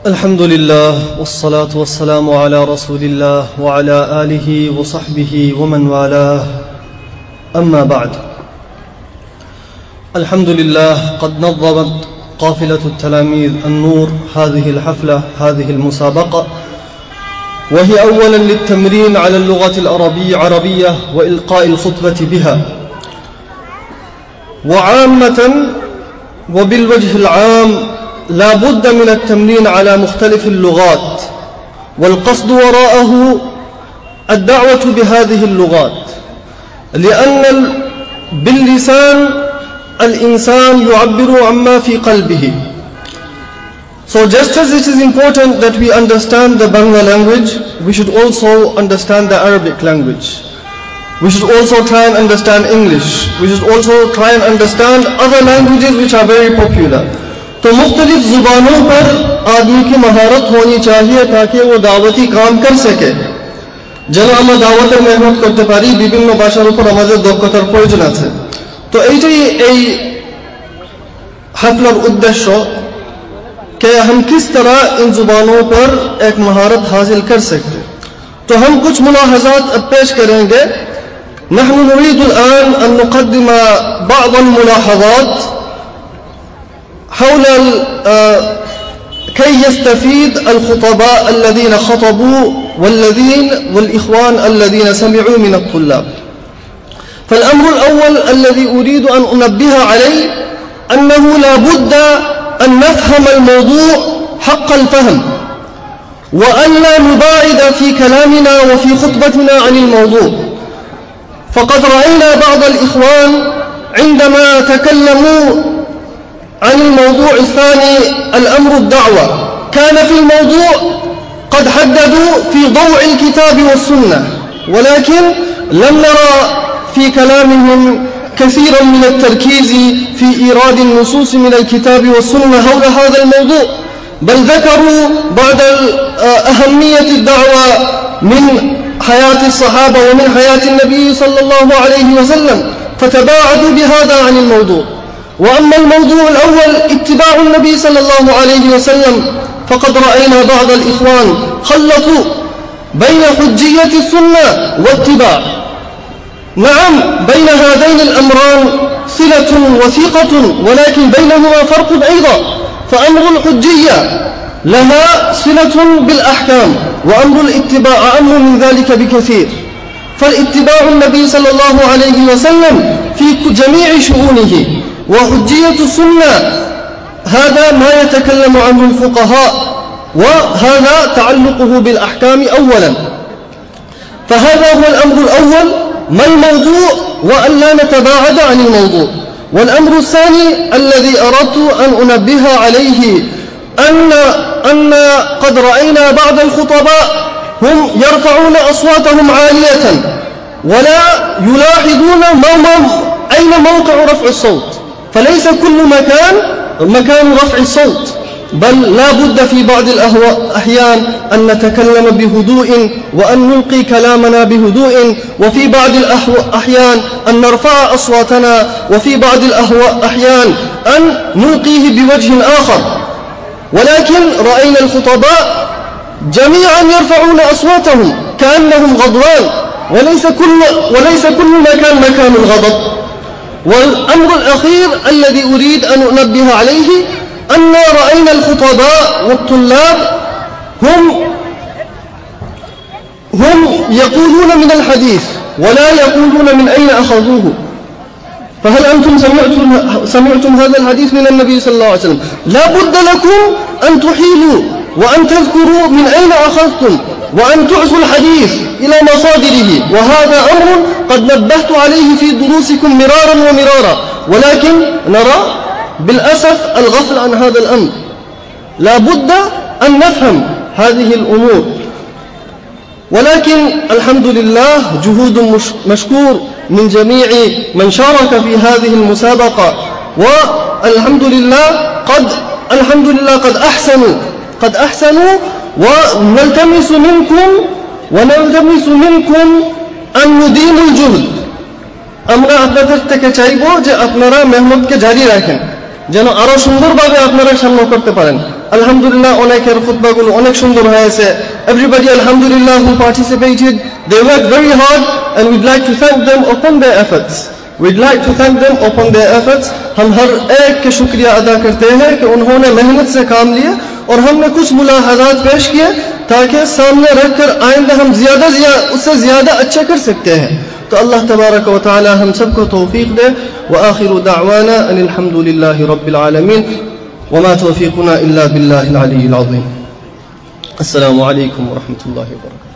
الحمد لله والصلاة والسلام على رسول الله وعلى آله وصحبه ومن والاه أما بعد. الحمد لله قد نظمت قافلة التلاميذ النور هذه الحفلة، هذه المسابقة، وهي أولا للتمرين على اللغة العربية وإلقاء الخطبة بها، وعامة وبالوجه العام لا بد من التمرين على مختلف اللغات، والقصد وراءه الدعوة بهذه اللغات، لأن باللسان الإنسان يعبر عما في قلبه. So just as it is important that we understand the Bangla language, we should also understand the Arabic language. We should also try and understand English. We should also try and understand other languages which are very popular. तो मुख्तलिफ ज़ुबानों पर आदमी की महारत होनी चाहिए ताकि वो दावती काम कर सके। যেন আমরা দাওয়াতের মেহনত করতে পারি, বিভিন্ন ভাষার উপর আমাদের দক্ষতার প্রয়োজন আছে। তো এইটাই এই হাফলার উদ্দেশ্য कि हम किस तरह इन ज़ुबानों पर एक महारत हासिल कर सकते। तो हम कुछ मुलाहज़ात अब पेश करेंगे। نحن نريد الآن أن نقدم بعض الملاحظات حول كي يستفيد الخطباء الذين خطبوا والإخوان الذين سمعوا من الطلاب. فالأمر الأول الذي أريد أن أنبه عليه أنه لا بد أن نفهم الموضوع حق الفهم، وأن لا نباعد في كلامنا وفي خطبتنا عن الموضوع. فقد رأينا بعض الإخوان عندما تكلموا عن الموضوع الثاني الأمر الدعوة، كان في الموضوع قد حددوا في ضوء الكتاب والسنة، ولكن لم نرى في كلامهم كثيرا من التركيز في إيراد النصوص من الكتاب والسنة حول هذا الموضوع، بل ذكروا بعد أهمية الدعوة من حياة الصحابة ومن حياة النبي صلى الله عليه وسلم، فتباعدوا بهذا عن الموضوع. وأما الموضوع الأول اتباع النبي صلى الله عليه وسلم، فقد رأينا بعض الإخوان خلطوا بين حجية السنة واتباع. نعم، بين هذين الأمران صلة وثيقة، ولكن بينهما فرق أيضا. فأمر الحجية لها صلة بالأحكام، وأمر الاتباع أمر من ذلك بكثير. فالاتباع النبي صلى الله عليه وسلم في جميع شؤونه، وحجية السنة هذا ما يتكلم عنه الفقهاء، وهذا تعلقه بالأحكام أولا. فهذا هو الأمر الأول، ما الموضوع وأن لا نتباعد عن الموضوع. والأمر الثاني الذي أردت أن أنبه عليه أن قد رأينا بعض الخطباء هم يرفعون أصواتهم عالية ولا يلاحظون أين موقع رفع الصوت. فليس كل مكان رفع الصوت، بل لا بد في بعض الأحيان أن نتكلم بهدوء وأن نلقي كلامنا بهدوء، وفي بعض الأحيان أن نرفع أصواتنا، وفي بعض الأحيان أن نلقيه بوجه آخر. ولكن رأينا الخطباء جميعا يرفعون أصواتهم كأنهم غضبان، وليس كل مكان الغضب. والأمر الأخير الذي أريد أن أنبه عليه أن رأينا الخطباء والطلاب هم يقولون من الحديث ولا يقولون من أين أخذوه. فهل أنتم سمعتم هذا الحديث من النبي صلى الله عليه وسلم؟ لا بد لكم أن تحيلوا وأن تذكروا من أين أخذتم، وأن تعزوا الحديث إلى مصادره، وهذا أمر قد نبهت عليه في دروسكم مرارا ومرارا، ولكن نرى بالأسف الغفل عن هذا الأمر. لا بد أن نفهم هذه الأمور. ولكن الحمد لله جهود مشكور من جميع من شارك في هذه المسابقة، والحمد لله قد أحسنوا ونلتمس منكم أن نديموا الجهد। আমরা আপনাদের থেকে চাইবো যে আপনারা মেহনতকে জারি রাখেন, যেন আরো সুন্দরভাবে আপনারা সামনে করতে পারেন। আলহামদুলিল্লাহ অনেকের খুতবাগুলো অনেক সুন্দর হয়েছে। Everybody alhamdulillah who participated, they worked very hard and we'd like to thank them upon their efforts. We'd like to thank them upon their efforts. हम हर एक के शुक्रिया अदा करते हैं कि उन्होंने मेहनत से काम लिए और हमने कुछ मुलाहज़ात पेश किए ताकि सामने रखकर आइंदा हम उससे ज़्यादा अच्छा कर सकते हैं। तो अल्लाह तबारक व तआला हम सबको तौफीक दे। व आखिरु दाअवाना अनिल हम्दुलिल्लाहि रब्बिल आलमीन व मा तौफीकुना इल्ला बिल्लाहिल अलिय्यिल अज़ीम। अस्सलामु अलैकुम व रहमतुल्लाहि व बरकातुहू।